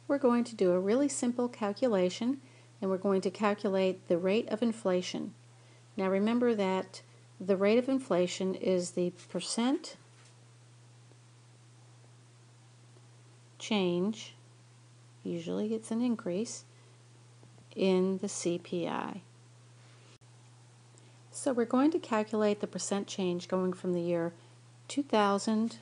we're going to do a really simple calculation, and we're going to calculate the rate of inflation. Now remember that the rate of inflation is the percent change, usually it's an increase, in the CPI. So we're going to calculate the percent change going from the year 2000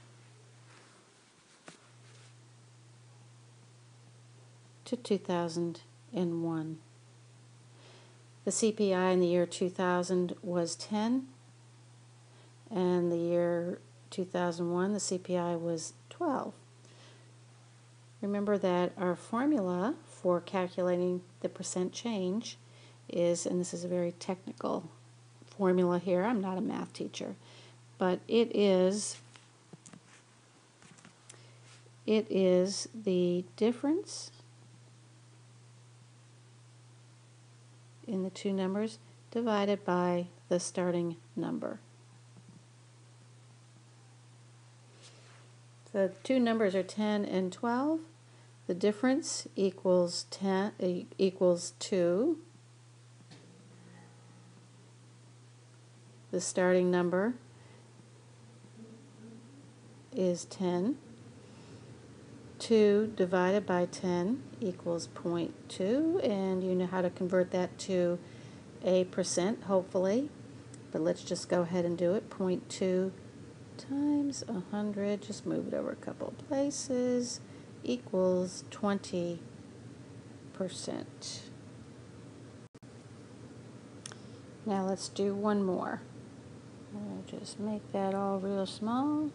to 2001. The CPI in the year 2000 was 10, and the year 2001 the CPI was 12. Remember that our formula for calculating the percent change is, and this is a very technical formula here, I'm not a math teacher, but it is the difference in the two numbers divided by the starting number. The two numbers are 10 and 12. The difference equals 2. The starting number is 10. 2 divided by 10 equals 0.2, and you know how to convert that to a percent, hopefully. But let's just go ahead and do it. 0.2 times 100, just move it over a couple of places, equals 20%. Now let's do one more. I'll just make that all real small.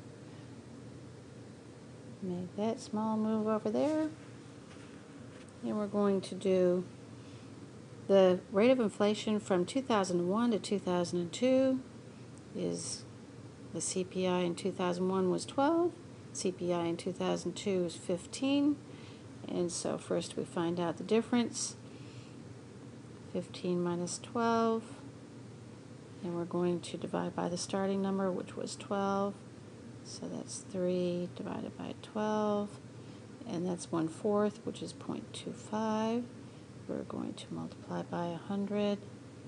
Make that small move over there. And we're going to do the rate of inflation from 2001 to 2002 is the CPI in 2001 was 12, CPI in 2002 is 15, and so first we find out the difference, 15 minus 12, and we're going to divide by the starting number, which was 12, so that's 3 divided by 12, and that's 1/4, which is 0.25. We're going to multiply by 100,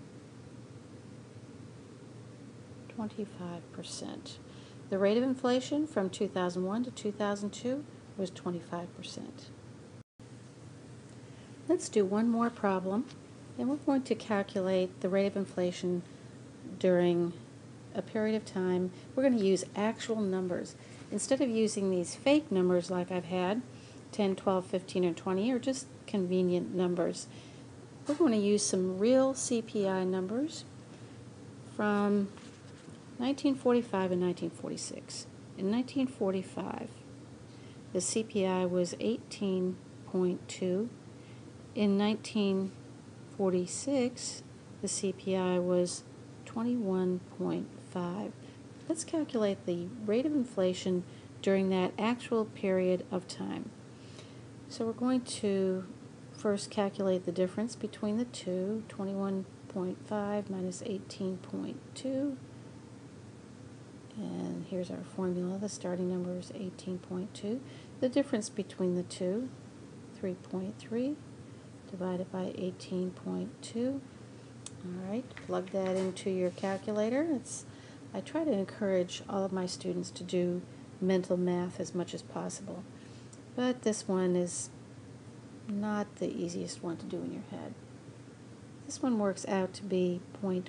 25%. The rate of inflation from 2001 to 2002 was 25%. Let's do one more problem, and we're going to calculate the rate of inflation during a period of time. We're going to use actual numbers. Instead of using these fake numbers like I've had, 10, 12, 15, or 20, or just convenient numbers, we're going to use some real CPI numbers from 1945 and 1946. In 1945, the CPI was 18.2. In 1946, the CPI was 21.5. Let's calculate the rate of inflation during that actual period of time. So we're going to first calculate the difference between the two, 21.5 minus 18.2. And here's our formula. The starting number is 18.2. The difference between the two, 3.3 divided by 18.2. All right, plug that into your calculator. I try to encourage all of my students to do mental math as much as possible, but this one is not the easiest one to do in your head. This one works out to be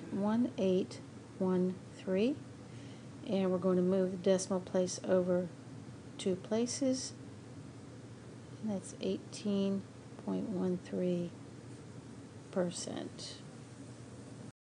0.1813, and we're going to move the decimal place over 2 places, and that's 18.13%.